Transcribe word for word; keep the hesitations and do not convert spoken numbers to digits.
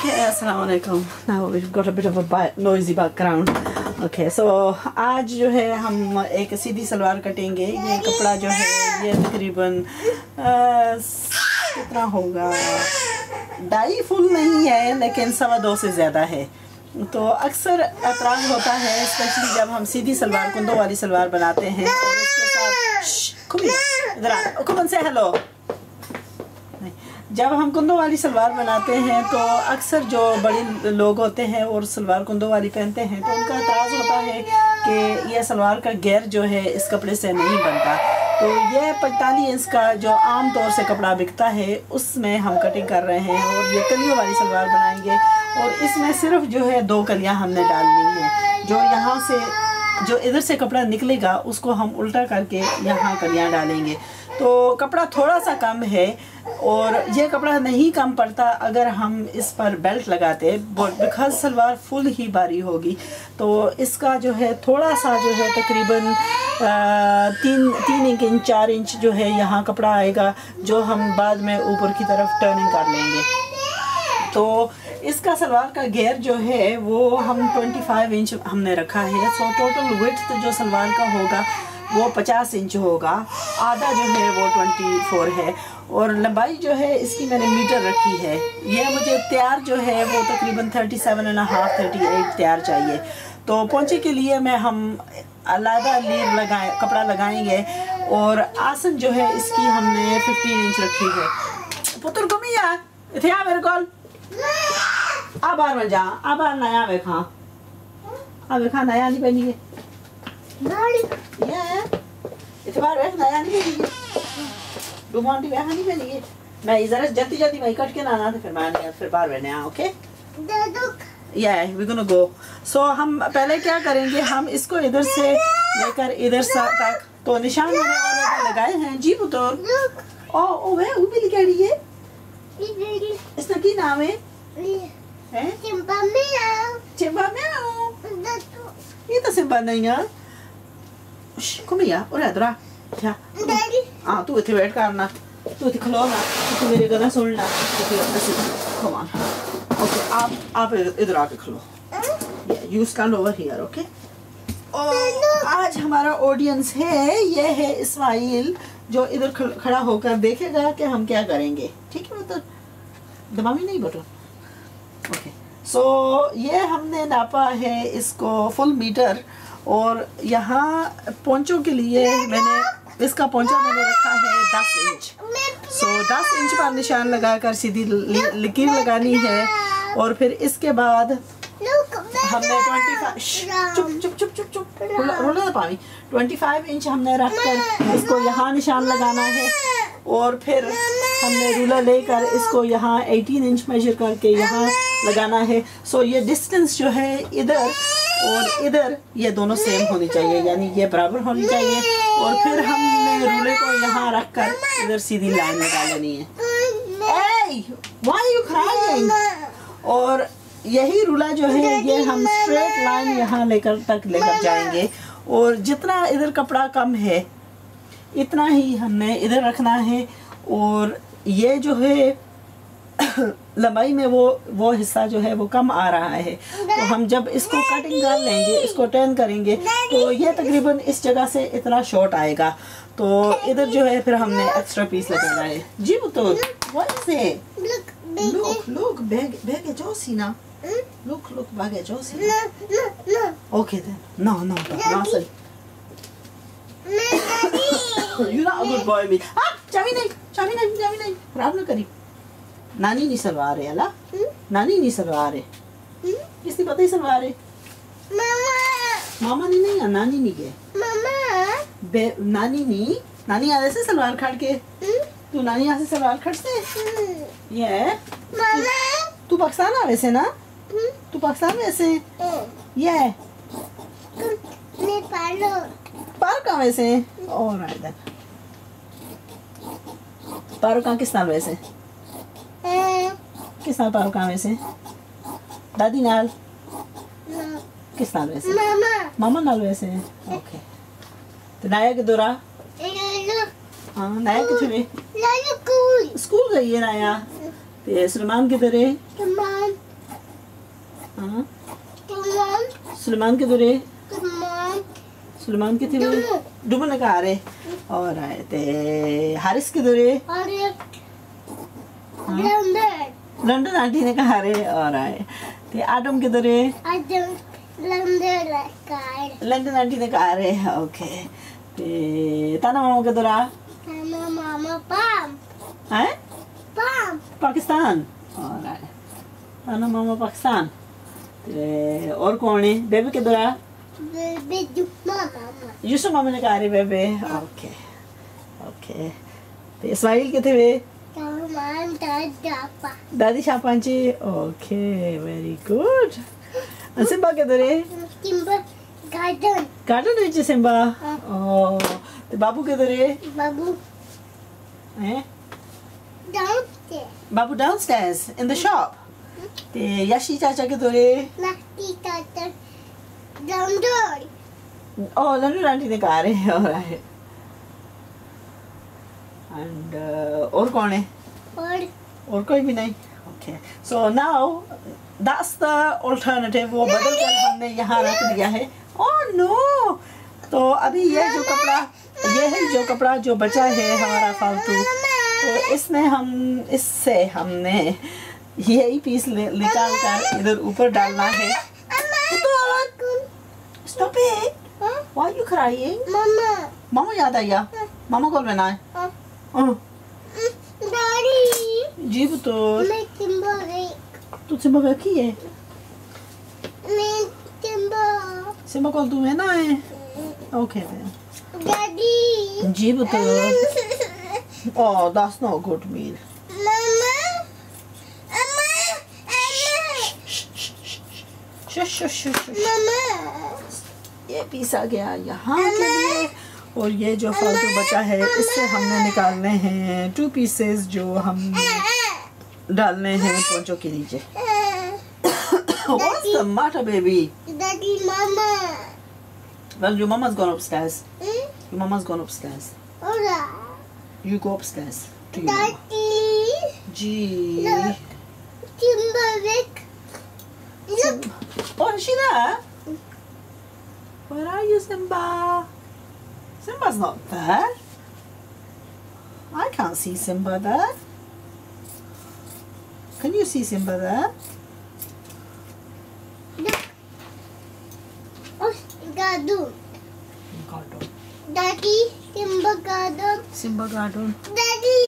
Okay, assalamu alaikum. Now we've got a bit of a noisy background. Okay, so आज जो है हम एक सीधी सलवार कटेंगे। ये कपड़ा जो है ये तकरीबन कितना होगा, ढाई फुल नहीं है लेकिन सवा दो से ज़्यादा है। तो अक्सर एतराज़ होता है स्पेशली जब हम सीधी सलवार कुंदों वाली सलवार बनाते हैं और उसके साथ इधर आ कुमन से हेलो जब हम कुंदों वाली सलवार बनाते हैं तो अक्सर जो बड़े लोग होते हैं और सलवार कुंदों वाली पहनते हैं तो उनका एतराज़ होता है कि यह सलवार का घेर जो है इस कपड़े से नहीं बनता। तो ये पैंतालीस इंच का जो आम तौर से कपड़ा बिकता है उसमें हम कटिंग कर रहे हैं और ये कलियों वाली सलवार बनाएंगे। और इसमें सिर्फ जो है दो कलियां हमने डालनी है। जो यहाँ से जो इधर से कपड़ा निकलेगा उसको हम उल्टा करके यहाँ कलियां डालेंगे। तो कपड़ा थोड़ा सा कम है और ये कपड़ा नहीं कम पड़ता अगर हम इस पर बेल्ट लगाते, बिकॉज सलवार फुल ही भारी होगी। तो इसका जो है थोड़ा सा जो है तकरीबन तीन तीन इंच चार इंच जो है यहाँ कपड़ा आएगा जो हम बाद में ऊपर की तरफ टर्निंग कर लेंगे। तो इसका सलवार का घेर जो है वो हम पच्चीस इंच हमने रखा है। सो टोटल विड्थ जो सलवार का होगा वो पचास इंच होगा, आधा जो है वो चौबीस है और लंबाई जो है इसकी मैंने मीटर रखी है। ये मुझे तैयार जो है वो तकरीबन सैंतीस एंड हाफ अड़तीस तैयार चाहिए। तो पोंचे के लिए मैं हम अलग लीर लगाए कपड़ा लगाएंगे और आसन जो है इसकी हमने पंद्रह इंच रखी है। पुत्र घूमिया इथे आ मेरे को आ बार में जा आ बार नया वेखा आ वेखा नया नहीं बनी है ये इस बार वेख नया नहीं बनी है डुमांडी वेखा नहीं बनी है। मैं इधर जल्दी जल्दी मैं कट के ना आना फिर मैं फिर बार में नया ओके या वी गोना गो। सो हम पहले क्या करेंगे, हम इसको इधर से लेकर इधर तक तो निशान मैंने ऑलरेडी लगाए हैं। जी पुत्र ओ ओ वे वो भी लिखा है इसका की नाम है हैं चिंपा म्याऊ चिंपा म्याऊ ये तो सिंपा नहीं है। कम या और इधर आ क्या हां तू इथे वेट करना, तू इथे खलो ना, तू मेरी गला सुनना तो फिर ऐसे कम ऑन ओके आप आप इधर आके खलो you stand over here okay. और आज हमारा ऑडियंस है ये है इस्माइल जो इधर खड़ा होकर देखेगा कि हम क्या करेंगे। ठीक है मतलब दबावी नहीं बटन ओके। सो ये हमने नापा है इसको फुल मीटर और यहाँ पोंचों के लिए मैंने इसका पोंचा मैंने रखा है दस इंच। सो दस इंच पर निशान लगाकर सीधी लकीर लगानी है और फिर इसके बाद हमने पच्चीस चुप चुप चुप चुप चुप रोला पावी पच्चीस इंच हमने रखकर इसको यहाँ निशान लगाना है और फिर हमने रूलर लेकर इसको यहाँ अठारह इंच मेजर करके यहाँ लगाना है। सो ये डिस्टेंस जो है इधर और इधर ये दोनों सेम होनी चाहिए, यानी ये बराबर होनी चाहिए। और फिर हमने रूलर को यहाँ रखकर इधर सीधी लाइन लगा लेनी है। ए, why are you crying? और यही रूला जो है ये हम स्ट्रेट लाइन यहाँ लेकर तक लेकर जाएंगे और जितना इधर कपड़ा कम है इतना ही हमने इधर रखना है। और ये जो है लंबाई में वो वो हिस्सा जो है वो कम आ रहा है। तो हम जब इसको कटिंग कर लेंगे, इसको टर्न करेंगे तो ये तकरीबन इस जगह से इतना शॉर्ट आएगा। तो इधर जो है फिर हमने एक्स्ट्रा पीस लगाना है। जी तो what is it look look bag bag है जोसीना लुक लुक बैग है जोसीना okay then no no no sorry you not a good boy मी आ चाबी नहीं चाबी नहीं चाबी नहीं खराब ना करी नानी नहीं सलवार है अला नानी नहीं सलवार है किसने पता ही सलवार है मामा मामा नहीं नहीं नानी नहीं के मामा नानी नहीं नानी आने से सलवार खड़ के तू नानी यहाँ से सलवार खड़ से ये मामा तू पाकिस्तान आवे से ना तू पाकिस्तान में से ये नेपाल पार कहाँ वैसे ऑलराइट देन पारो कहाँ किस नाल वैसे किस नाल पारो कहाँ वैसे दादी नाल किस नाल वैसे मामा मामा नाल वैसे ओके। तो नाया के दोरा हाँ नाया किथे वे स्कूल स्कूल गई है नाया ते सलमान किधर है हाँ सुलेमान किधर है? सुलेमान किधर है? डुमन ने कहा रे और आए थे हारिस किधर है? लंदन आंटी ने कहा रे और आए थे आदम किधर है? लंदन आंटी ने कहा रे ओके ते ताना मामा किधर आ? ताना मामा पाम हैं? पाम पाकिस्तान और आए ताना मामा पाकिस्तान ते और कौन है? बेबी किधर आ? बेबी मामा यूसुफ मामा ने कहा रे बेबी ओके ओके ते इस्माइल किधर है? दादी शापांची ओके वेरी गुड सिम्बा किधर है? Simba garden garden which Simba ओ ते बाबू किधर है? बाबू हैं डाउनस्टेयर्स बाबू डाउनस्टेयर्स इन द शॉप ते यशी चाचा किधर है? लकी चाचा डाउन ओ लल्लू आंटी ने कहा रे और आए एंड और कौन है? और और कोई भी नहीं okay so now that's the alternative वो बदल कर हमने यहाँ रख दिया है ओह नो तो अभी ये जो कपड़ा ये है जो कपड़ा जो बचा है हमारा फालतू तो इसमें हम इससे हमने यही पीस निकाल कर इधर ऊपर डालना है stop it why are you crying मामा मामा याद आया मामा कॉल में ना है डैडी जी तो मैं सिम्बा गई तू सिम्बा बैठी है मैं सिम्बा सिम्बा कॉल तू है ना है ओके डैडी जी तो oh that's not good meal मामा अम्मा अम्मा शश शश शश मामा ये पीसा गया यहाँ के लिए और ये जो फालतू बचा है इससे हमने निकालने हैं टू पीसेस जो हम डालने हैं पोंचो के नीचे What's the matter baby? Daddy mama Well your mama's gone upstairs hmm? Your mama's gone upstairs Alright You go upstairs to your mama Daddy Gee no. Simba Rick Look Oh is she there? Where are you Simba? Simba's not there. I can't see Simba there. Can you see Simba there? Look Oh garden Garden. Daddy Simba garden Simba garden. Daddy